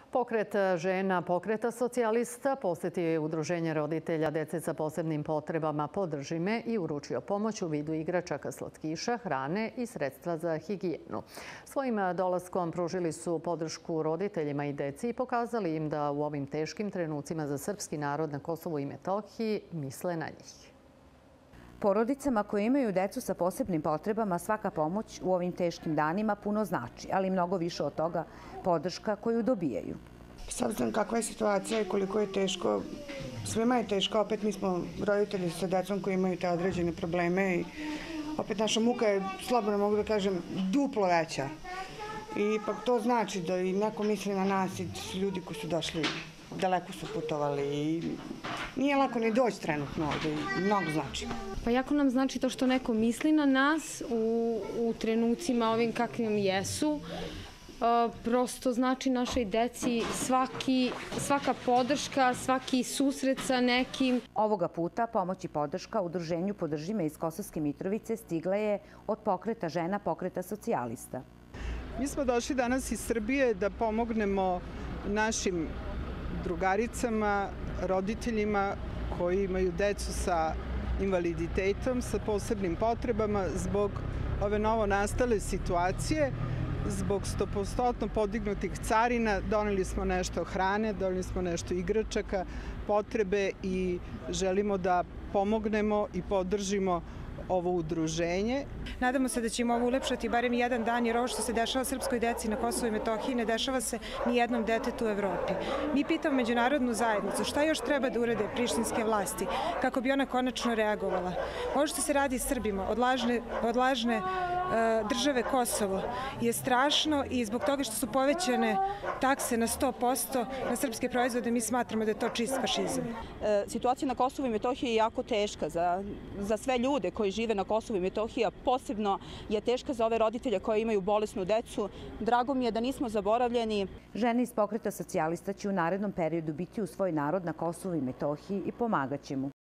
Pokret žena Pokreta socijalista posetio je Udruženje roditelja dece sa posebnim potrebama Podrži me i uručio pomoć u vidu igračaka, slatkiša, hrane i sredstva za higijenu. Svojim dolaskom pružili su podršku roditeljima i deci i pokazali im da u ovim teškim trenucima za srpski narod na Kosovu i Metohiji misle na njih. Porodicama koje imaju decu sa posebnim potrebama svaka pomoć u ovim teškim danima puno znači, ali mnogo više od toga podrška koju dobijaju. S obzirom kakva je situacija i koliko je teško, svima je teško, opet mi smo roditelji sa decom koji imaju te određene probleme i opet naša muka je, slobodno mogu da kažem, duplo veća. I ipak to znači da i neko misli na nas i su ljudi koji su došli, daleko su putovali i nije lako ni doći trenutno ovde i mnogo znači. Pa jako nam znači to što neko misli na nas u trenucima ovim kakvim jesu. Prosto znači našoj deci svaka podrška, svaki susret sa nekim. Ovoga puta pomoć i podrška Udruženju Podrži me iz Kosovske Mitrovice stigla je od Pokreta žena Pokreta socijalista. Mi smo došli danas iz Srbije da pomognemo našim drugaricama, roditeljima koji imaju decu sa invaliditetom, sa posebnim potrebama zbog ove novonastale situacije. Zbog 100% podignutih carina doneli smo nešto hrane, doneli smo nešto igračaka, potrebe i želimo da pomognemo i podržimo ovo udruženje. Nadamo se da ćemo ovo ulepšati barem jedan dan, jer ovo što se dešava srpskoj deci na Kosovu i Metohiji ne dešava se ni jednom detetu u Evropi. Mi pitamo međunarodnu zajednicu šta još treba da urade prištinske vlasti kako bi ona konačno reagovala. Ovo što se radi Srbima od lažne države Kosovo je strašno i zbog toga što su povećane takse na 100% na srpske proizvode mi smatramo da je to čist fašizam. Situacija na Kosovu i Metohiji je jako teška za sve ljude koji žive na Kosovu i Metohiji, a posebno je teška za ove roditelje koji imaju bolesnu decu. Drago mi je da nismo zaboravljeni. Žene iz Pokreta socijalista će u narednom periodu biti u svoj narod na Kosovu i Metohiji i pomagaće mu.